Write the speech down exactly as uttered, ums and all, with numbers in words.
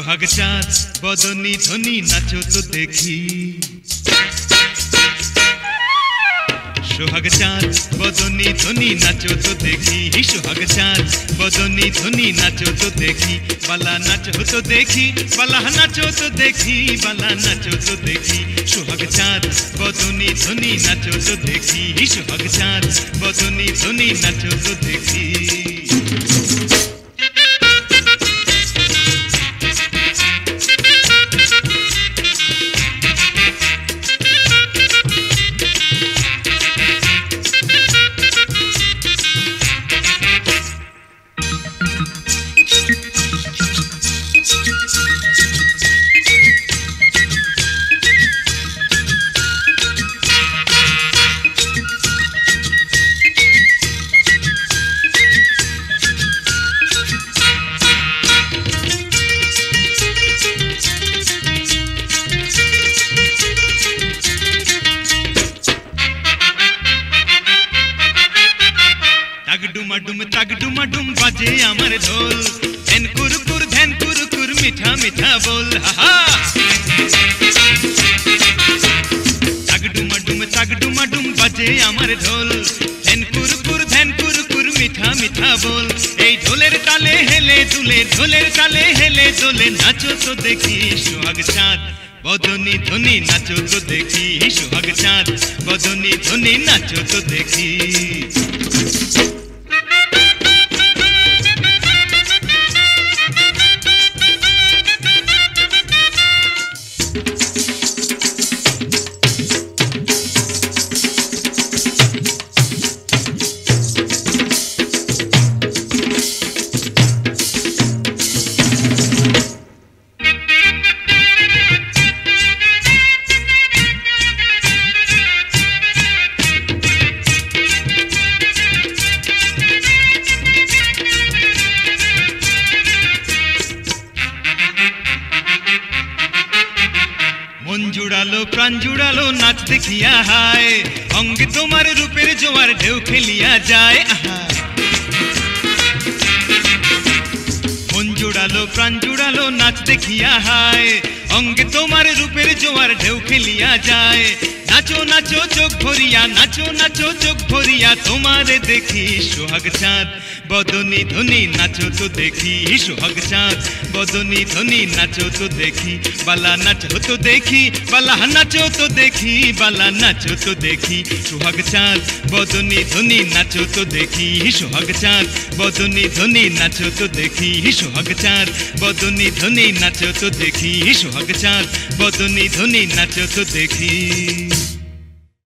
সোহাগ চাঁদ বদনী ধ্বনি নাচো তো দেখি সোহাগ চাঁদ বদনী ধ্বনি নাচো তো দেখি সোহাগ চাঁদ বদনী ধ্বনি নাচো তো দেখি বালা নাচো তো দেখি বালা নাচো তো দেখি বালা নাচো তো দেখি সোহাগ চাঁদ বদনী ধ্বনি নাচো তো দেখি সোহাগ চাঁদ বদনী ধ্বনি নাচো তো দেখি डुमाडुम तक डुमाडुम बाजे आमर ढोल धैन कुरकुर धैन कुरकुर मीठा मीठा बोल हा तक डुमाडुम तक डुमाडुम बाजे आमर ढोल धैन कुरकुर धैन कुरकुर मीठा मीठा बोल এই ঢোলের তালে হেলে দুলে ঢোলের তালে হেলে দুলে নাচো তো দেখি সোহাগ চাঁদ বদনী ধ্বনি নাচো তো দেখি সোহাগ চাঁদ বদনী ধ্বনি নাচো তো দেখি मन जुड़ालो प्राण जुड़ालो नाच देखिया हाय अंगे तुम्हार रूपेर जोयार ढेउ खेलिया जाए मन जुड़ालो प्राण जुड़ालो नाच देखिया हाय अंगे तुम्हार रूपेर जोयार ढेउ खेलिया जाए नाचो नाचो चोख भरिया नाचो नाचो चोख भरिया तुम्हारे देखी सोहाग चाँद बदनी ध्वनि नाचो तो देखी सोहाग चाँद बदनी ध्वनि नाचो तो देखी बाला नाचो तो देखी बाला नाचो तो देखी बाला नाचो तो देखी सोहाग चाँद बदनी ध्वनि नाचो तो देखी सोहाग चाँद बदनी ध्वनि नाचो तो देखी सोहाग चाँद बदनी ध्वनि नाचो तो देखी सोहाग चाँद बदनी ध्वनि नाचो तो देखी।